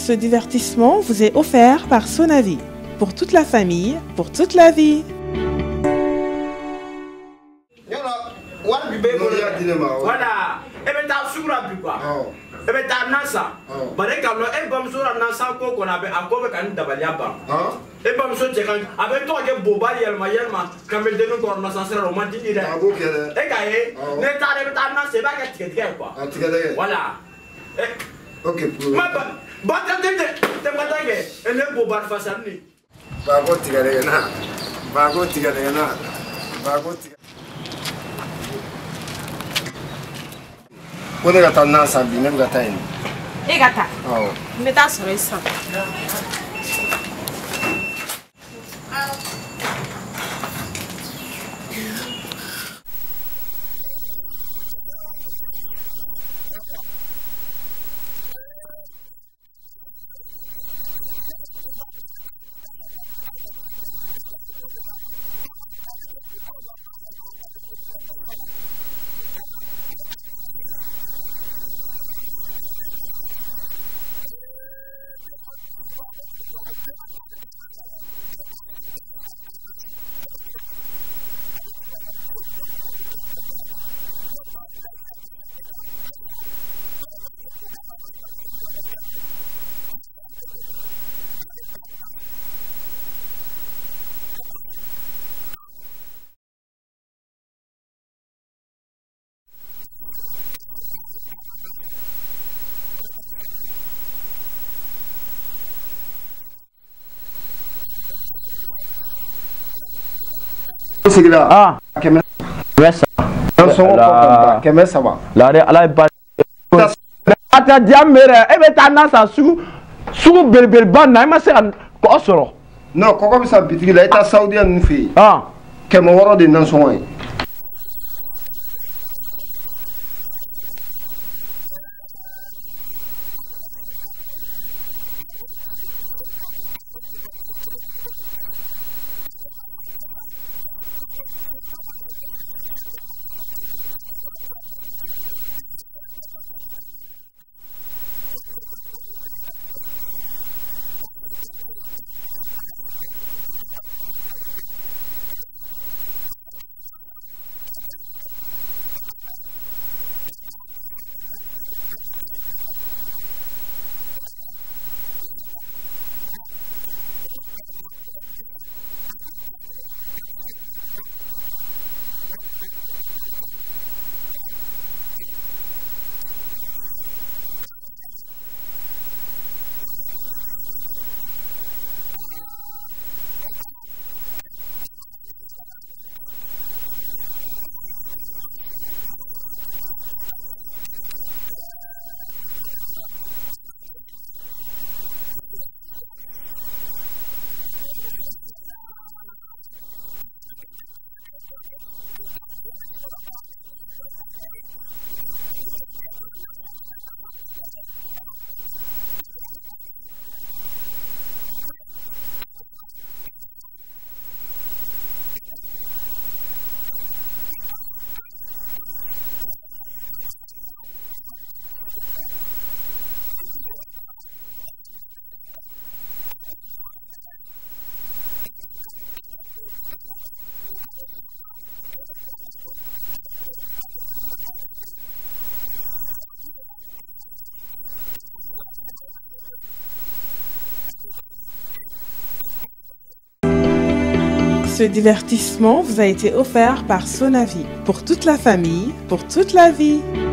Ce divertissement vous est offert par Sonavi. Pour toute la famille, pour toute la vie. Voilà. Et bien, t'as sur la plus quoi. Et bien, t'as nasa. Mais quand on est comme sur la nasa, qu'on a encore un dabaliaba. Et bien, monsieur, avec toi, il y a Boba, Yelma, quand il donne encore un ascenseur romantique. Et Gaé, n'est pas nasa, c'est pas qu'à quoi. Voilà. Ok, pour t'es pas tagué. Et le Boba face à lui. Bago Tigarena. Bago Tigarena. Bago Tigarena. Quando ela tá na Sabina, ela tá indo. E gata? Me dá só isso. Ah, non, comment ça bitigi la état saoudien nous fait que mon woro de nan son Ce divertissement vous a été offert par Sonavi. Pour toute la famille, pour toute la vie.